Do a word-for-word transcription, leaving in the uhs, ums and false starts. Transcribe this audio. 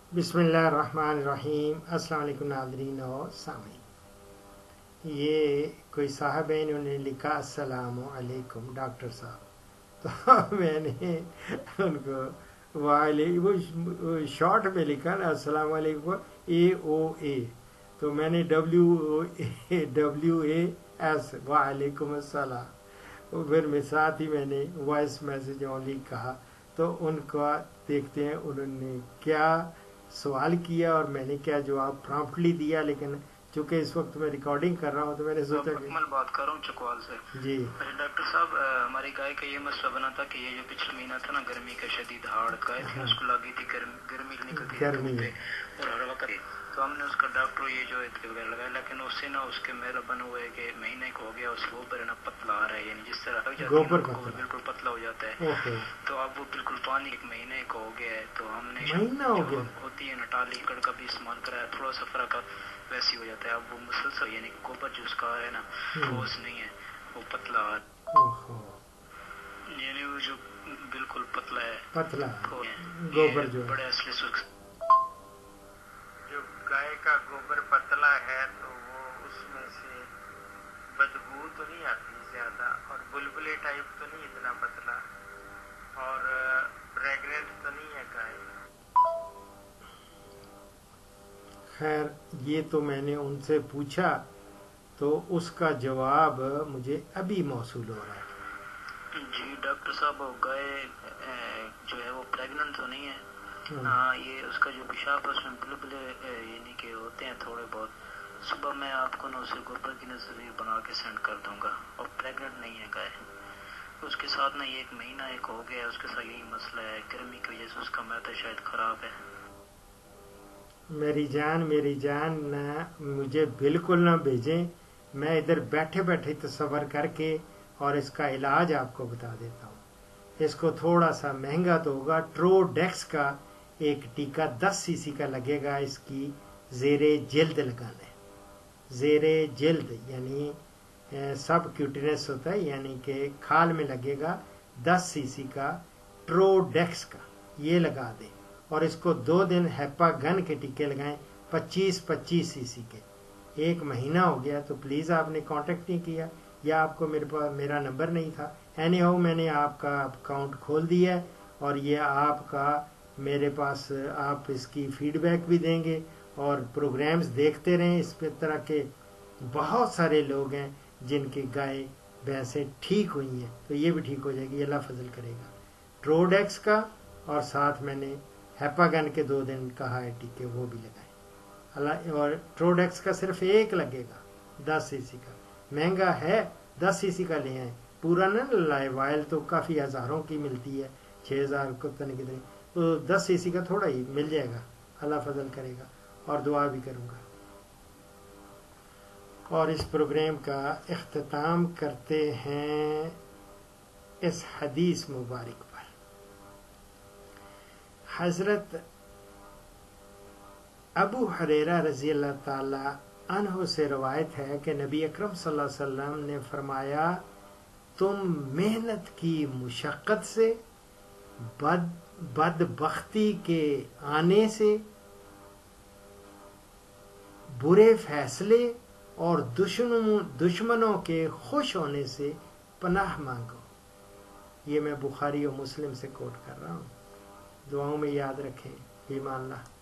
बिस्मिल्लाहिर्रहमानिर्रहीम। अस्सलाम वालेकुम नाज़रीन और सामीन। ये कोई साहब है, इन्होंने लिखा अस्सलाम वालेकुम डॉक्टर साहब। तो मैंने उनको वाले वो शॉर्ट में लिखा ना अस्सलाम वालेकुम ए ओ ए, तो मैंने W A W A S वालेकुम अस्सलाम। फिर मैं साथ ही मैंने वॉइस मैसेज ओनली कहा। तो उनका देखते हैं उन्होंने क्या सवाल किया और मैंने क्या जवाब प्रॉम्प्टली दिया। लेकिन चूंकि इस वक्त मैं रिकॉर्डिंग कर रहा हूँ तो मैंने सोचा कि मैं बात कर रहा हूँ चकवाल से। जी डॉक्टर साहब, हमारी गाय का ये मसला बना था कि ये जो पिछले महीना था ना, गर्मी का शदीद हाड़ गाय थी, हाँ। उसको लगी थी गर्मी गर्मी निकलती गर्मी थी और हर वक्त, तो हमने उसका डॉक्टर ये जो वगैरह लगाया, लेकिन उससे ना उसके मेरा बन हुआ है कि महीने को हो गया उस गोबर ना पतला आ रहा है, यानी जिस तरह लग जाती है गोबर बिल्कुल पतला हो जाता है। तो अब वो बिल्कुल पानी एक महीने को हो गया है। तो हमने महीना हो गया होती है नटाली कड़ का भी इस्तेमाल कराया, थोड़ा सा फर्क वैसी हो जाता है। अब वो मुसलसल यानी गोबर जो उसका है ना ठोस नहीं है, वो पतला आ यानी वो जो बिल्कुल पतला है पतला गोबर जो बड़े असली सुख। जो गाय का गोबर पतला है तो वो उसमें से बदबू तो नहीं आती ज्यादा, और बुलबुले टाइप तो नहीं इतना पतला, और प्रेग्नेंट तो नहीं है गाय। खैर ये तो मैंने उनसे पूछा तो उसका जवाब मुझे अभी मौसूल हो रहा है। जी डॉक्टर साहब, गाय जो है वो प्रेग्नेंट तो नहीं है। हाँ, ये उसका जो पेशाब है उसमें बुलबुले यानी कि होते हैं थोड़े बहुत। सुबह मैं आपको ना उसे गोबर की तस्वीर बना के सेंड कर दूंगा। और प्रेग्नेंट नहीं है गाय। उसके साथ ना ये एक महीना एक हो गया, उसके साथ यही मसला है, गर्मी की वजह से उसका मैदा शायद खराब है। मेरी जान मेरी जान ना मुझे बिल्कुल ना भेजें, मैं इधर बैठे बैठे तसव्वुर करके और इसका इलाज आपको बता देता हूँ। इसको थोड़ा सा महंगा तो होगा। ट्रोडेक्स का एक टीका दस सीसी का लगेगा, इसकी जेरे जिल्द लगाना है। जेरे जिल्द यानी सब क्यूटिनस होता है, यानी कि खाल में लगेगा। दस सीसी का ट्रोडेक्स का ये लगा दें और इसको दो दिन हेपागन के टीके लगाएं पच्चीस पच्चीस सीसी के। एक महीना हो गया तो प्लीज आपने कांटेक्ट नहीं किया या आपको मेरे पास मेरा नंबर नहीं था। एनी हाउ मैंने आपका अकाउंट खोल दिया है और ये आपका मेरे पास आप इसकी फीडबैक भी देंगे और प्रोग्राम्स देखते रहें। इस तरह के बहुत सारे लोग हैं जिनकी गाय भैंसें ठीक हुई हैं, तो ये भी ठीक हो जाएगी, अल्लाह फजल करेगा। ट्रोडेक्स का और साथ मैंने हेपागन के दो दिन कहा है टीके, वो भी लगाए अल्लाह। और ट्रोडेक्स का सिर्फ एक लगेगा दस सीसी का, महंगा है, दस सीसी का ले आए, पूरा न लाए। वायल तो काफ़ी हज़ारों की मिलती है, छः हज़ार को पता नहीं कितनी, तो दस सीसी का थोड़ा ही मिल जाएगा, अल्लाह फजल करेगा। और दुआ भी करूँगा। और इस प्रोग्राम का इख्तिताम करते हैं इस हदीस मुबारक पर। हजरत अबू हुरैरा रजी अल्लाह ताला अन्हु से रवायत है कि नबी अकरम सल्लल्लाहु अलैहि वसल्लम ने फरमाया, तुम मेहनत की मुशक्कत से, बद बदबख्ती के आने से, बुरे फैसले और दुश्मनों दुश्मनों के खुश होने से पनाह मांगो। ये मैं बुखारी और मुस्लिम से कोट कर रहा हूँ। दुआओं में याद रखें। ईमान अल्लाह।